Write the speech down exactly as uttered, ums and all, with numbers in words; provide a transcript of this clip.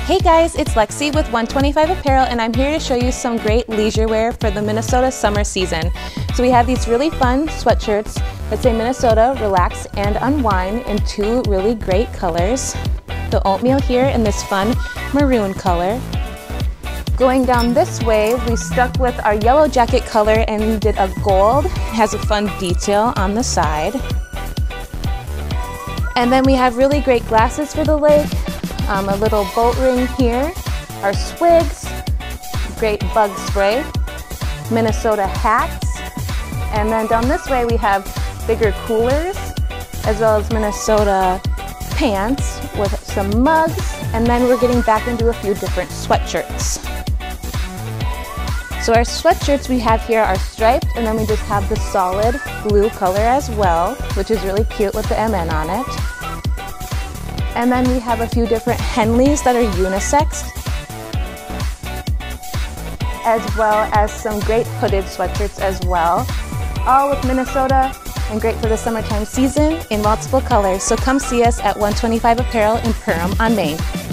Hey guys, it's Lexi with one twenty-five Apparel, and I'm here to show you some great leisure wear for the Minnesota summer season. So we have these really fun sweatshirts that say Minnesota Relax and Unwind in two really great colors. The oatmeal here in this fun maroon color. Going down this way, we stuck with our yellow jacket color and did a gold. It has a fun detail on the side. And then we have really great glasses for the lake. Um, a little boat ring here, our swigs, great bug spray, Minnesota hats, and then down this way we have bigger coolers, as well as Minnesota pants with some mugs, and then we're getting back into a few different sweatshirts. So our sweatshirts we have here are striped, and then we just have the solid blue color as well, which is really cute with the M N on it. And then we have a few different Henleys that are unisex, as well as some great hooded sweatshirts as well, all with Minnesota and great for the summertime season in multiple colors. So come see us at one twenty-five Apparel in Perham on Main.